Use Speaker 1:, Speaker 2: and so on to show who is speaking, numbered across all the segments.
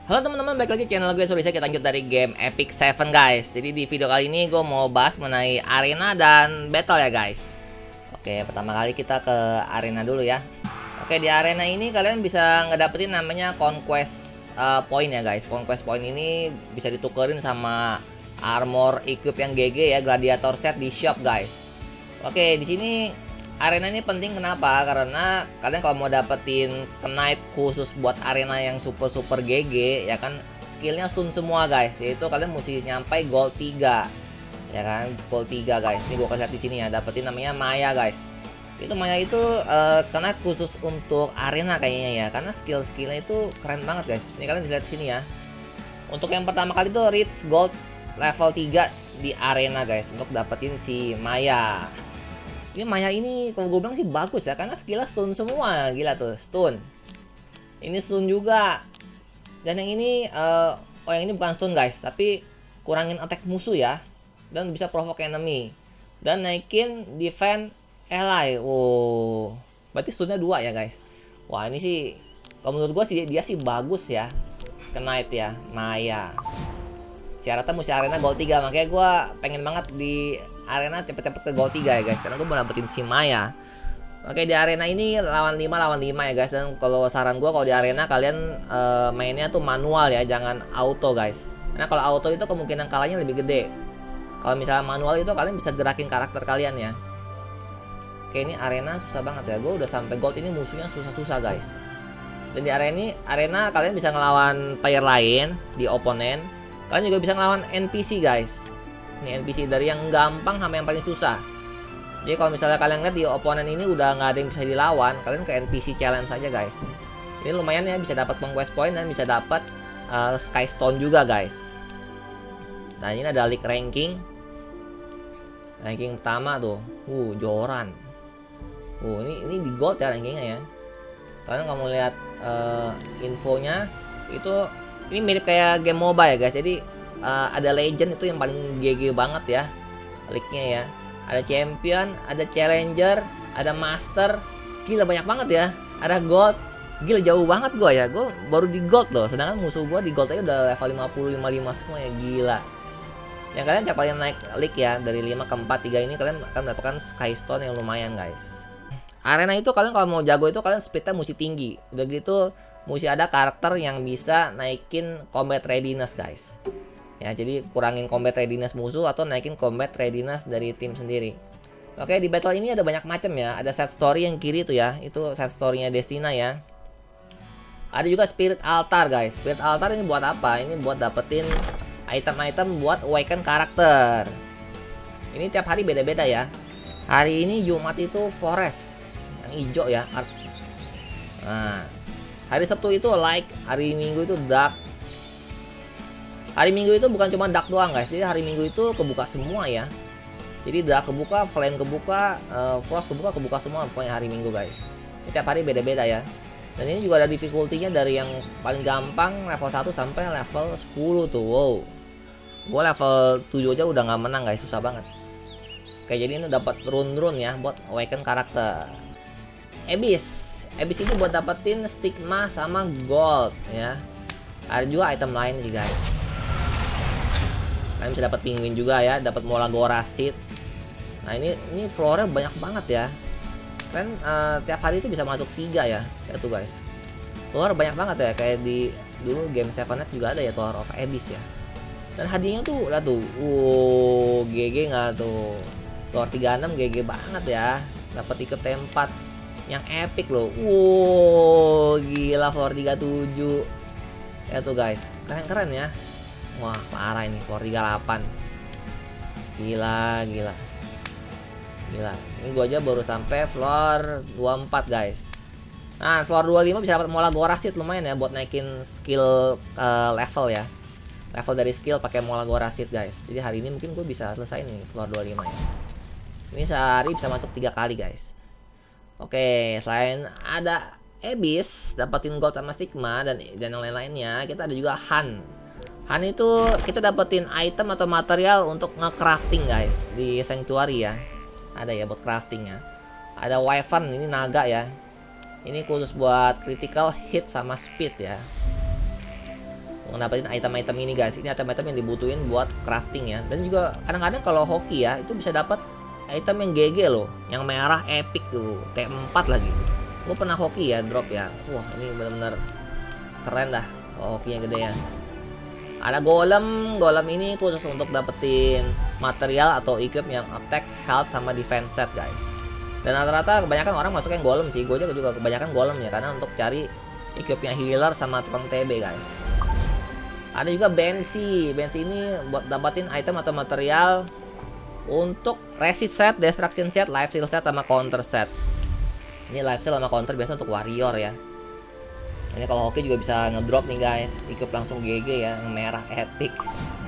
Speaker 1: Halo teman-teman, balik lagi channel gue. Sorry, kita lanjut dari game Epic Seven guys. Jadi di video kali ini gue mau bahas mengenai arena dan battle ya guys. Oke, pertama kali kita ke arena dulu ya. Oke, di arena ini kalian bisa ngedapetin namanya conquest point ya guys. Conquest point ini bisa ditukerin sama armor equip yang GG ya, gladiator set di shop guys. Oke, di sini arena ini penting kenapa? Karena kalian kalau mau dapetin knight khusus buat arena yang super GG ya kan, skillnya stun semua guys. Yaitu kalian mesti nyampe gold 3 ya kan, gold 3 guys. Ini gue kasih lihat di sini ya, dapetin namanya Maya guys. Itu Maya itu knight khusus untuk arena kayaknya ya, karena skill-skillnya itu keren banget guys. Ini kalian bisa lihat di sini ya. Untuk yang pertama kali itu reach gold level 3 di arena guys, untuk dapetin si Maya. Ini Maya ini kalau gue bilang sih bagus ya, karena skillnya stun semua, gila tuh, stun. Ini stun juga. Dan yang ini, yang ini bukan stun guys, tapi kurangin attack musuh ya. Dan bisa provoke enemy. Dan naikin defense ally. Wow, berarti stunnya 2 ya guys. Wah ini sih, kalau menurut gue sih dia sih bagus ya. Knight ya, Maya. Syaratnya mesti arena gold 3, makanya gue pengen banget di arena cepet-cepet ke gold 3 ya guys, karena gue mau dapetin si Maya. Oke, di arena ini lawan 5 ya guys. Dan kalau saran gue, kalau di arena kalian mainnya tuh manual ya, jangan auto guys, karena kalau auto itu kemungkinan kalahnya lebih gede. Kalau misalnya manual itu kalian bisa gerakin karakter kalian ya. Oke, ini arena susah banget ya, gue udah sampai gold, ini musuhnya susah-susah guys. Dan di arena kalian bisa ngelawan player lain di oponen. Kalian juga bisa ngelawan NPC guys. Ini NPC dari yang gampang sampai yang paling susah. Jadi kalau misalnya kalian lihat di oponen ini udah nggak ada yang bisa dilawan, kalian ke NPC challenge saja guys. Ini lumayan ya, bisa dapat conquest point dan bisa dapat Sky Stone juga guys. Nah ini ada league ranking. Ranking pertama tuh, Joran. Ini di gold ya rankingnya ya. Kalian kalau mau lihat infonya itu, ini mirip kayak game MOBA ya guys. Jadi ada legend itu yang paling GG banget ya league-nya ya. Ada champion, ada challenger, ada master. Gila banyak banget ya. Ada gold. Gila jauh banget gue ya. Gue baru di gold loh. Sedangkan musuh gue di gold aja udah level 50, 55 semua ya. Gila. Yang kalian tiap kalian naik league ya, dari 5 ke 4, 3 ini kalian akan mendapatkan Sky Stone yang lumayan guys. Arena itu kalian kalau mau jago itu kalian speednya mesti tinggi. Udah gitu mesti ada karakter yang bisa naikin combat readiness guys. Ya, jadi kurangin combat readiness musuh atau naikin combat readiness dari tim sendiri. Oke, di battle ini ada banyak macam ya. Ada set story yang kiri tuh ya, itu set story-nya Destina ya. Ada juga spirit altar guys. Spirit altar ini buat apa? Ini buat dapetin item-item buat awaken karakter. Ini tiap hari beda-beda ya. Hari ini Jumat itu forest yang hijau ya. Nah, hari Sabtu itu light, hari Minggu itu dark. Hari Minggu itu bukan cuma dark doang guys, jadi hari Minggu itu kebuka semua ya. Jadi dark kebuka, flame kebuka, frost kebuka semua pokoknya hari Minggu guys. Ini tiap hari beda-beda ya. Dan ini juga ada difficulty-nya dari yang paling gampang level 1 sampai level 10 tuh. Wow. Gue level 7 aja udah nggak menang guys, susah banget. Oke, jadi ini dapat rune ya buat awaken karakter. Abyss ini buat dapetin stigma sama gold ya. Ada juga item lain sih guys. Kalian bisa dapat penguin juga ya, dapat mola gorasit. Nah ini floornya banyak banget ya. Kalian tiap hari itu bisa masuk 3 ya. Ya tuh guys. Floor banyak banget ya, kayak di dulu game 7net juga ada ya, Tower of Abyss ya. Dan hadiahnya tuh lah tuh. GG nggak tuh. Floor 36 GG banget ya. Dapat ikat tempat yang epic loh. Gila floor 37. Ya tuh guys, keren ya. Wah parah ini floor 38. Gila. Ini gua aja baru sampai floor 24 guys. Nah floor 25 bisa dapat mola gorasit, lumayan ya buat naikin skill level ya. Level dari skill pakai mola gorasit guys. Jadi hari ini mungkin gue bisa selesai nih floor 25 ya. Ini sehari bisa masuk 3 kali guys. Oke, selain ada Abyss, dapetin gold sama stigma dan yang lain-lainnya, kita ada juga Han. Han itu kita dapetin item atau material untuk nge-crafting guys di Sanctuary ya. Ada ya buat crafting ya. Ada Wyvern, ini naga ya. Ini khusus buat critical hit sama speed ya. ngedapetin item-item ini guys. Ini item-item yang dibutuhin buat crafting ya. Dan juga kadang-kadang kalau hoki ya itu bisa dapat item yang GG loh, yang merah epic tuh, T4 lagi. Gue pernah hoki ya drop ya. Wah ini bener-bener keren dah hokinya gede ya. Ada golem ini khusus untuk dapetin material atau equip yang attack, health, sama defense set guys. Dan rata-rata kebanyakan orang masukin golem sih, gue juga kebanyakan golem ya, karena untuk cari equipnya healer sama tukang TB guys. Ada juga Bensi ini buat dapetin item atau material untuk resist set, destruction set, life steal set, sama counter set. Ini life steal sama counter biasa untuk warrior ya. Ini kalau hoki juga bisa ngedrop nih guys, equip langsung GG ya, yang merah epic.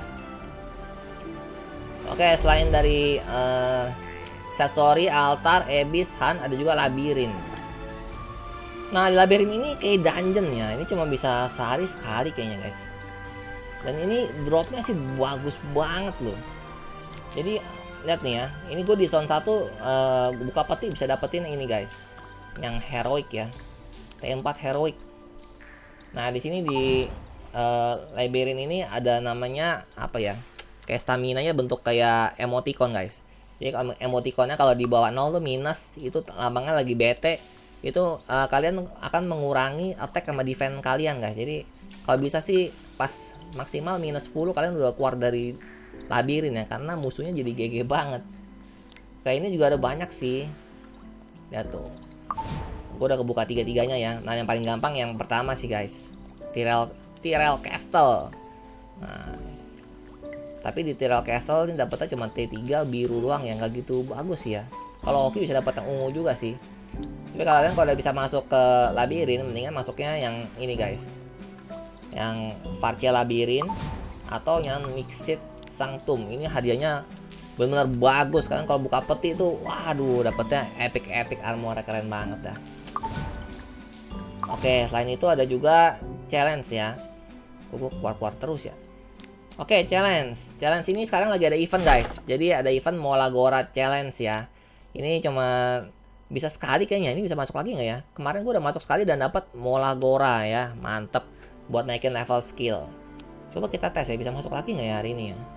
Speaker 1: Oke, selain dari Satori, altar, abyss, hunt, ada juga labirin. Nah di labirin ini kayak dungeon ya, ini cuma bisa sehari sekali kayaknya guys. Dan ini dropnya sih bagus banget loh. Jadi lihat nih ya, ini gue di zone 1 buka peti bisa dapetin ini guys, yang heroic ya, T4 heroic. Nah di sini di labirin ini ada namanya apa ya, kayak stamina nya bentuk kayak emoticon guys. Jadi emoticonnya kalau di bawah 0 tuh minus, itu lambangnya lagi bete, itu kalian akan mengurangi attack sama defense kalian guys. Jadi kalau bisa sih pas maksimal minus 10 kalian udah keluar dari labirin ya, karena musuhnya jadi GG banget. Kayak ini juga ada banyak sih, lihat tuh. Gue udah kebuka tiga-tiganya ya. Nah yang paling gampang yang pertama sih guys, Tyrell Castle. Nah, tapi di Tyrell Castle ini dapetnya cuma T3 biru doang ya, nggak gitu bagus ya. Kalau hoki bisa dapat yang ungu juga sih. Tapi kalian kalau udah bisa masuk ke labirin, mendingan masuknya yang ini guys, yang Farcia Labirin atau yang Mixed Sanctum. Ini hadiahnya benar-benar bagus kan. Kalau buka peti itu, waduh, dapetnya epic armor, keren banget dah. Oke, selain itu ada juga challenge ya. Gue keluar terus ya. Oke, challenge ini sekarang lagi ada event guys. Jadi ada event Molagora Challenge ya. Ini cuma bisa sekali kayaknya. Ini bisa masuk lagi nggak ya? Kemarin gue udah masuk sekali dan dapat Molagora ya, mantep buat naikin level skill. Coba kita tes ya, bisa masuk lagi nggak ya hari ini ya?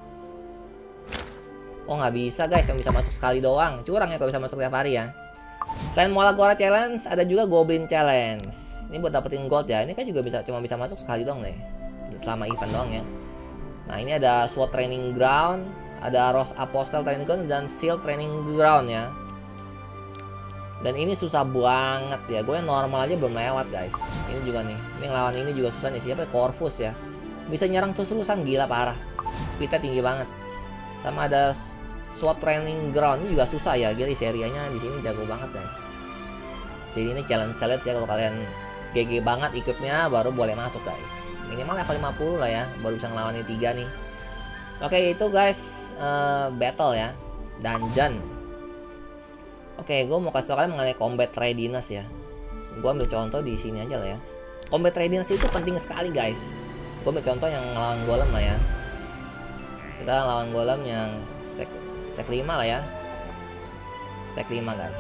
Speaker 1: Oh nggak bisa guys, cuma bisa masuk sekali doang. Curang ya kalau bisa masuk tiap hari ya. Selain Molagora Challenge, ada juga Goblin Challenge. Ini buat dapetin gold ya. Ini kan juga cuma bisa masuk sekali doang deh, selama event doang ya. Nah ini ada SWAT Training Ground, ada Rose Apostle Training Ground, dan Shield Training Ground ya. Dan ini susah banget ya. Gue yang normal aja belum lewat guys. Ini juga nih. Ini lawan ini juga susah nih. Siapa? Corvus ya. Bisa nyerang terus-terusan, gila parah. Speednya tinggi banget. Sama ada SWAT Training Ground, ini juga susah ya. Gila serianya di sini jago banget guys. Jadi ini challenge ya kalau kalian GG banget equipnya baru boleh masuk guys. Minimal level 50 lah ya, baru bisa ngelawan ini 3 nih. Oke, itu guys battle ya, dungeon. Oke, gue mau kasih tau kalian mengenai combat readiness ya. Gue ambil contoh di sini aja lah ya. Combat readiness itu penting sekali guys. Gue ambil contoh yang ngelawan golem lah ya. Kita ngelawan golem yang stack 5 lah ya. Stack 5 guys.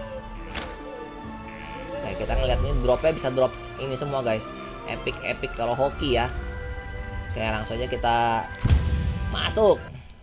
Speaker 1: Nah, kita ngeliat ini dropnya bisa drop ini semua guys. Epic kalau hoki ya. Oke, langsung aja kita masuk.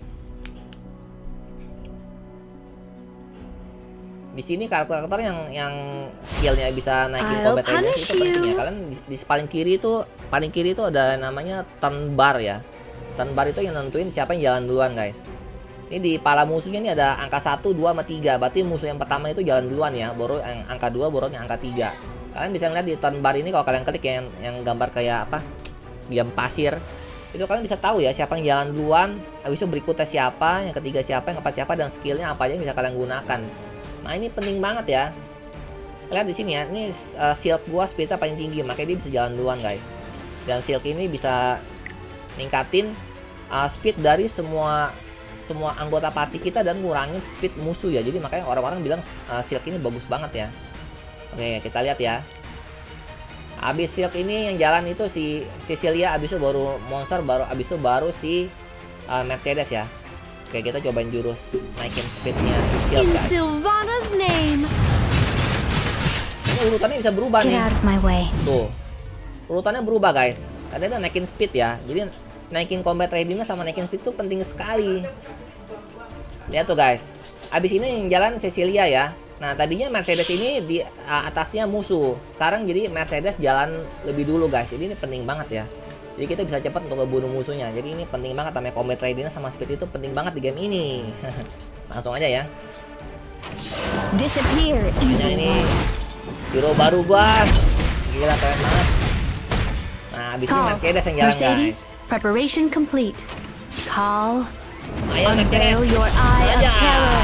Speaker 1: Di sini karakter yang skillnya bisa naikin combat readiness itu penting ya. Kalian di paling kiri itu ada namanya turn bar ya. Turn bar itu yang nentuin siapa yang jalan duluan guys. Ini di pala musuhnya ini ada angka 1, 2, sama 3. Berarti musuh yang pertama itu jalan duluan ya. Baru yang angka 2, baru yang angka 3. Kalian bisa ngeliat di turn bar ini, kalau kalian klik yang gambar kayak apa, jam pasir, itu kalian bisa tahu ya siapa yang jalan duluan, habis itu berikutnya siapa, yang ketiga siapa, yang keempat siapa, dan skillnya apa aja yang bisa kalian gunakan. Nah ini penting banget ya. Lihat di sini ya, ini shield gua speednya paling tinggi, makanya dia bisa jalan duluan guys. Dan shield ini bisa ningkatin speed dari semua anggota party kita dan ngurangin speed musuh ya. Jadi makanya orang-orang bilang shield ini bagus banget ya. Oke, kita lihat ya. Abis shield ini yang jalan itu si Cecilia, abis itu baru monster, abis itu baru si Mercedes ya. Oke, kita cobain jurus naikin speednya si shield guys. Ini urutannya bisa berubah nih. Tuh, urutannya berubah guys. Ada naikin speed ya. Jadi naikin combat readiness sama naikin speed itu penting sekali. Lihat tuh guys. Abis ini yang jalan Cecilia ya. Nah tadinya Mercedes ini di atasnya musuh. Sekarang jadi Mercedes jalan lebih dulu guys. Jadi ini penting banget ya. Jadi kita bisa cepat untuk ngebunuh musuhnya. Jadi ini penting banget, namanya combat readiness sama speed itu penting banget di game ini. Langsung aja ya.
Speaker 2: Disappear.
Speaker 1: Ini hero baru gua. Gila keren banget. Nah, abis ini Mercedes yang jalan guys.
Speaker 2: Preparation complete. Call.
Speaker 1: Ayo Mercedes.
Speaker 2: Your eye of terror.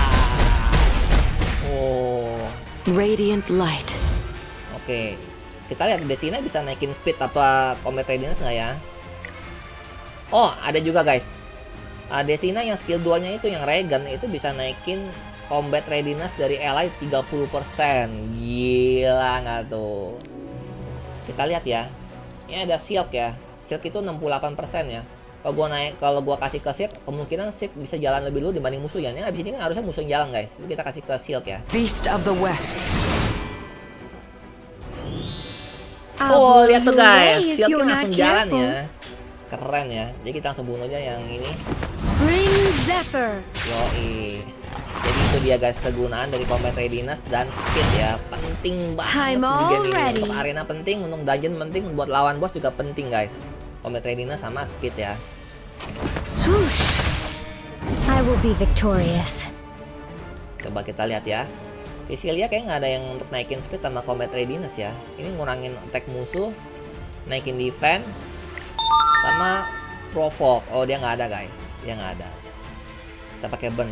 Speaker 1: Oh.
Speaker 2: Radiant light.
Speaker 1: Oke. Kita lihat Desina bisa naikin speed apa combat readiness nggak ya? Oh, ada juga guys. Desina yang skill 2-nya itu yang Regan itu bisa naikin combat readiness dari ally 30%. Gila nggak tuh? Kita lihat ya. Ini ada Silk ya. Silk itu 68% ya. Kalau gua kasih ke Silk, kemungkinan Silk bisa jalan lebih dulu dibanding musuh ya. Ini abis ini kan harusnya musuh yang jalan guys. Jadi kita kasih ke Silk ya.
Speaker 2: Beast of the West.
Speaker 1: Oh, lihat tuh guys. Silknya langsung jalan ya. Keren ya. Jadi kita langsung bunuh aja yang ini.
Speaker 2: Spring Zephyr.
Speaker 1: Yoi. Jadi itu dia guys kegunaan dari combat readiness dan speed ya. Penting banget di game ini. Untuk arena penting, untuk dungeon penting, buat lawan boss juga penting guys. Combat readiness sama speed ya.
Speaker 2: Swoosh. I will be victorious.
Speaker 1: Coba kita lihat ya. Cecilia kayak nggak ada yang untuk naikin speed sama combat readiness ya. Ini ngurangin attack musuh, naikin defense, sama provoke. Oh dia nggak ada guys, dia nggak ada. Kita pakai burn.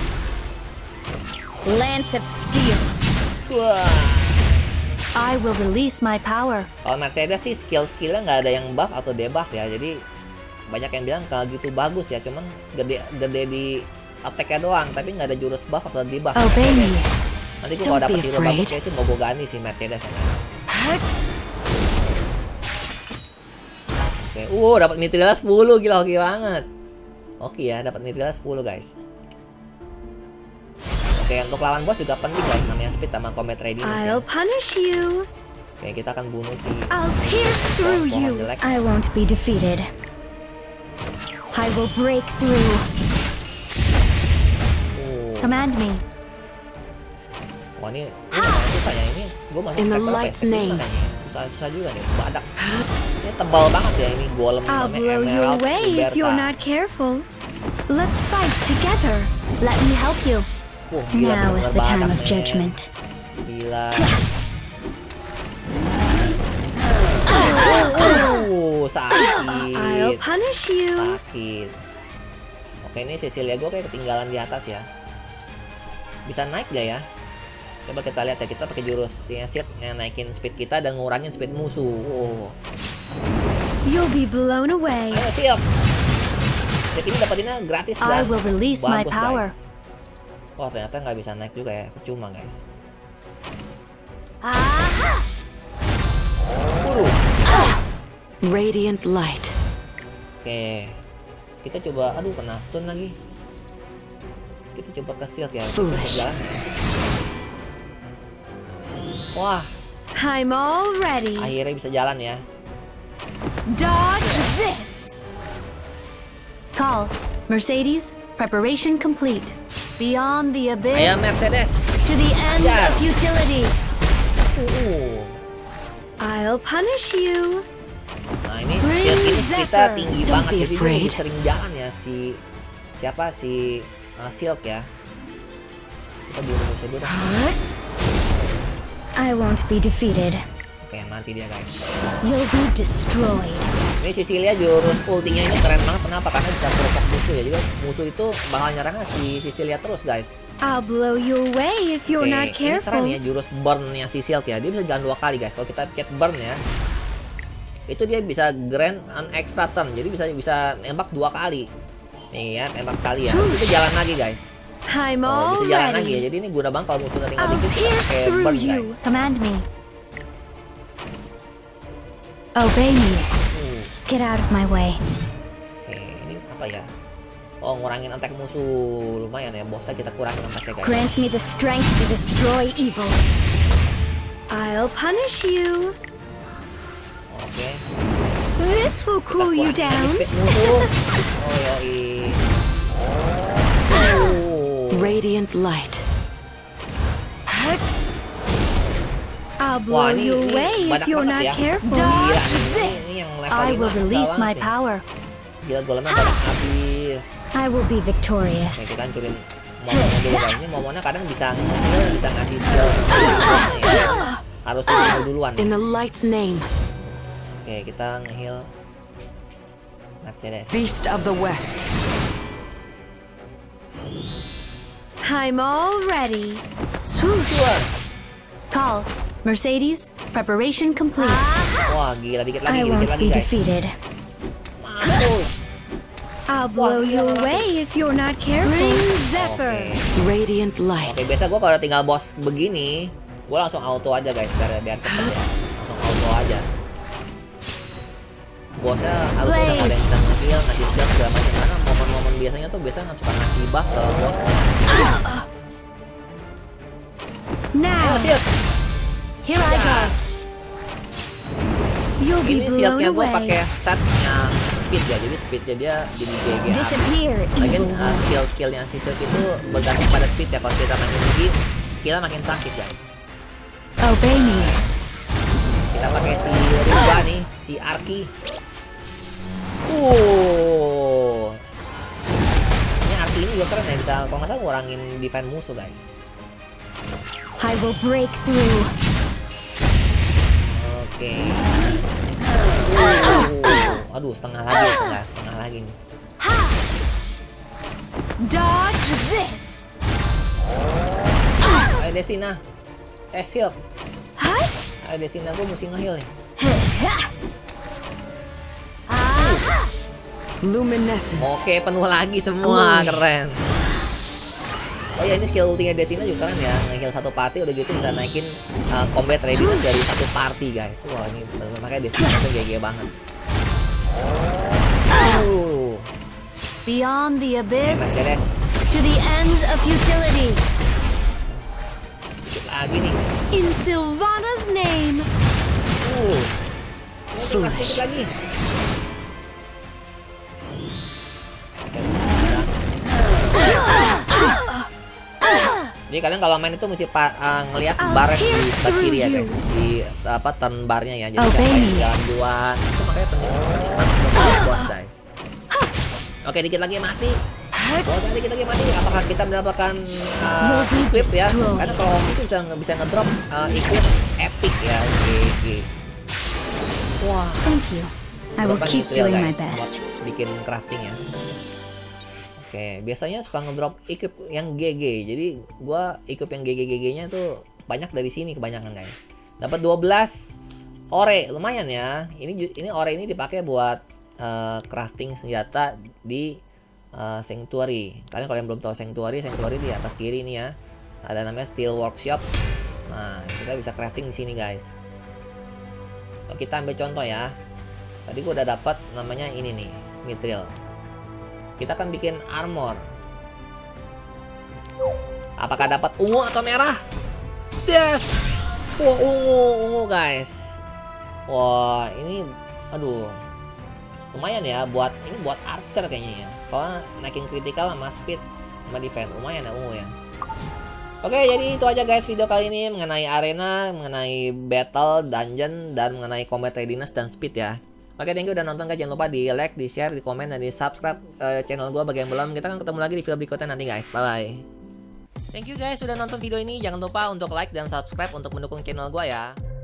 Speaker 2: Lance of Steel.
Speaker 1: Wah.
Speaker 2: I will release my power.
Speaker 1: Kalau Mercedes sih skill-skillnya nggak ada yang buff atau debuff ya. Jadi banyak yang bilang kalau gitu bagus ya. Cuman gede di attack-nya doang, tapi nggak ada jurus buff atau debuff. Nanti gue kalau dapet hero bagus ya itu mau gue ganti sih Mercedes ya. Oke, dapat Nitrila 10, gila hoki banget. Oke ya, dapat Nitrila 10 guys. Oke, untuk lawan boss juga penting guys, namanya speed sama combat readiness ya.
Speaker 2: I'll punish you.
Speaker 1: Oke, kita akan bunuh si
Speaker 2: I'll pierce through you. I won't be defeated. I will break through. Command me.
Speaker 1: Wah ini susah ya ini. Gue masuk susah juga nih. Badak. Ini tebal banget ya ini golem namanya Emerald Liberta.
Speaker 2: Let's fight together. Let me help you.
Speaker 1: Gila,
Speaker 2: now is the time of judgment.
Speaker 1: Gila. Sakit.
Speaker 2: I'll punish you.
Speaker 1: Sakit. Oke, ini Cecilia gue kayak ketinggalan di atas ya. Bisa naik gak ya? Coba kita lihat ya, kita pakai jurus shield yang naikin speed kita dan ngurangin speed musuh.
Speaker 2: You'll be blown away.
Speaker 1: Ayo siap. Jadi ini dapatinnya gratis
Speaker 2: I will release my power.
Speaker 1: Guys. Oh ternyata nggak bisa naik juga ya, percuma guys.
Speaker 2: Radiant light.
Speaker 1: Oke, kita coba. Aduh kena stun lagi. Kita coba ke shield ya. Jalan. Wah,
Speaker 2: I'm all ready.
Speaker 1: Akhirnya bisa jalan ya.
Speaker 2: Dodge this. Call Mercedes. Preparation complete. Beyond the abyss.
Speaker 1: Ayo Mercedes.
Speaker 2: To the end of futility.
Speaker 1: I'll
Speaker 2: punish you.
Speaker 1: Nah ini shield ini kita tinggi banget, jadi dia lebih sering jalan ya si Silk ya. Kita bunuh musuh dulu.
Speaker 2: I won't be defeated.
Speaker 1: Oke, mati dia guys.
Speaker 2: You'll be destroyed.
Speaker 1: Ini Cecilia jurus ultinya ini keren banget. Kenapa? Karena bisa provoke musuh ya. Jadi musuh itu bakal nyerangnya si Cecilia terus guys.
Speaker 2: I'll blow you away if you're not careful.
Speaker 1: Ini keren ya jurus burn-nya si Silk ya. Dia bisa jalan 2 kali guys. Kalau kita pencet burn ya, itu dia bisa grant an extra turn. Jadi bisa nembak 2 kali. Nih ya, nembak sekali ya. Itu jalan lagi guys. Bisa jalan lagi ya. Jadi ini guna banget kalau musuhnya tinggal dikit kita pakai burn guys.
Speaker 2: Command me. Obey me. Get out of my way.
Speaker 1: Oke, ini apa ya? Oh, ngurangin attack musuh. Lumayan ya, bosnya kita kurangin attacknya guys.
Speaker 2: Grant me the strength to destroy evil. I'll punish you.
Speaker 1: Oke.
Speaker 2: This will
Speaker 1: Kita
Speaker 2: cool you
Speaker 1: kurangin aja
Speaker 2: down.
Speaker 1: speed musuh. Oh yoi.
Speaker 3: Radiant light.
Speaker 2: I'll
Speaker 1: Wah,
Speaker 2: blow
Speaker 1: ini
Speaker 2: you away if
Speaker 1: banyak
Speaker 2: you're
Speaker 1: banget
Speaker 2: not
Speaker 1: ya.
Speaker 2: careful.
Speaker 1: Gila, ini yang level
Speaker 2: I
Speaker 1: 5
Speaker 2: will
Speaker 1: susah
Speaker 2: release my
Speaker 1: banget nih.
Speaker 2: power.
Speaker 1: Gila, golemnya banyak habis.
Speaker 2: I will be
Speaker 1: Oke,
Speaker 2: victorious.
Speaker 1: kita hancurin momonnya dulu guys. Ini momonnya kadang bisa nge-heal, bisa ngasih skill. Ya. Harus nge-heal duluan.
Speaker 3: In the light's name.
Speaker 1: Oke, kita nge-heal Mercedes.
Speaker 3: Beast of the West.
Speaker 2: I'm all ready. Swoosh. Call. Mercedes, preparation complete.
Speaker 1: Wah, gila, dikit lagi,
Speaker 2: I
Speaker 1: dikit
Speaker 2: won't
Speaker 1: lagi
Speaker 2: be
Speaker 1: guys.
Speaker 2: defeated.
Speaker 1: Mampus.
Speaker 2: I'll blow you away if you're not careful. Spring Zephyr.
Speaker 1: Oke.
Speaker 3: Radiant light.
Speaker 1: Oke, biasa gue kalau tinggal boss begini, gue langsung auto aja guys, biar cepet ya. Langsung auto aja. Bosnya harus udah nggak ada yang bisa nge-heal, ngasih skill segala macam. Karena momen-momen biasanya tuh biasanya suka ngasih buff ke bosnya. Ayo,
Speaker 2: Now,
Speaker 1: shield.
Speaker 2: here I go. You'll be
Speaker 1: Ini
Speaker 2: blown
Speaker 1: shieldnya gue
Speaker 2: away.
Speaker 1: pakai setnya speed ya, jadi speednya dia jadi GG.
Speaker 2: Disappear,
Speaker 1: Lagian
Speaker 2: evil one.
Speaker 1: skill-skillnya si shield itu bergantung pada speed ya. Kalau kita makin tinggi, skillnya makin sakit ya.
Speaker 2: Obey me.
Speaker 1: Kita pakai si Ruba nih, si Arki. Ini Arki ini juga keren ya, bisa kalau nggak salah ngurangin defense musuh guys.
Speaker 2: I will break through.
Speaker 1: Oke. Aduh, setengah lagi nih.
Speaker 2: Dodge this.
Speaker 1: Ayo Desina. Shield.
Speaker 2: Huh?
Speaker 1: Ayo Desina, gue mesti nge-heal nih.
Speaker 3: Luminescence.
Speaker 1: Oke, penuh lagi semua, keren. Oh ya, ini skill ultinya Desina juga keren ya, nge-heal satu party udah gitu bisa naikin combat readiness dari satu party guys. Wah, ini bener-bener makanya Desina itu GG banget.
Speaker 2: Beyond the abyss,
Speaker 1: Mercedes,
Speaker 2: to the ends of futility.
Speaker 1: dikit lagi nih.
Speaker 2: In Sylvana's name.
Speaker 1: Ini tinggal sedikit lagi. Jadi kalian kalau main itu mesti ngelihat bar di sebelah kiri ya guys, di apa turn barnya ya. Jadi kayak jalan-jalan itu makanya penting banget bos guys. Oke, dikit lagi mati. Dikit lagi mati. Apakah kita mendapatkan equip ya? Karena kalau itu bisa ngedrop equip epic ya. Oke. Wah.
Speaker 2: Thank you. I will keep doing my best.
Speaker 1: Bikin crafting ya. Oke, biasanya suka ngedrop equip yang GG. Jadi gua equip yang GG-nya tuh banyak dari sini kebanyakan guys. Dapat 12 ore, lumayan ya. Ini ore ini dipakai buat crafting senjata di Sanctuary. Kalian belum tahu Sanctuary di atas kiri ini ya. Ada namanya Steel Workshop. Nah, kita bisa crafting di sini guys. Kalau kita ambil contoh ya. Tadi gua udah dapat namanya ini nih, Mithril. Kita akan bikin armor. Apakah dapat ungu atau merah? Yes. Wah, ungu guys. Wah, ini aduh. Lumayan ya buat archer kayaknya ya. Soalnya naikin critical sama speed sama defense. Lumayan ya ungu ya. Oke, jadi itu aja guys video kali ini mengenai arena, mengenai battle, dungeon, dan mengenai combat readiness dan speed ya. Oke, thank you udah nonton guys. Jangan lupa di like, di share, di komen, dan di subscribe channel gue bagi yang belum. Kita akan ketemu lagi di video berikutnya nanti guys. Bye bye. Thank you guys sudah nonton video ini. Jangan lupa untuk like dan subscribe untuk mendukung channel gue ya.